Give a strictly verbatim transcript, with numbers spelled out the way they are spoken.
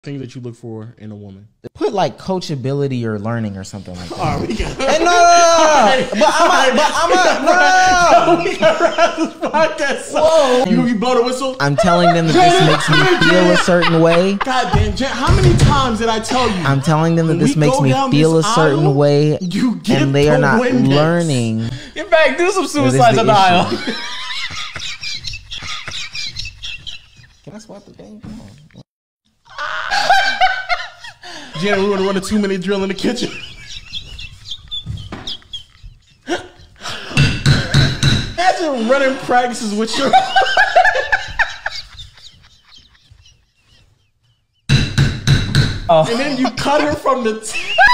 things that you look for in a woman? Put like coachability or learning or something like that. All right, we got Hey, no, no, no, no. But I'm a, but I'm a, no, no, no. We got wrap this podcast up. Whoa. You, you blow the whistle? I'm telling them that this makes me feel a certain way. God damn, Jen, how many times did I tell you? I'm telling them that when this we makes go me down feel a this certain aisle, way, you get and they are the not Windex. learning. In fact, do some That is suicides the in the aisle. issue. Can I swap the thing? Come on. Jen, we want to run a two-minute drill in the kitchen. Imagine running practices with your... Oh. And then you cut her from the... T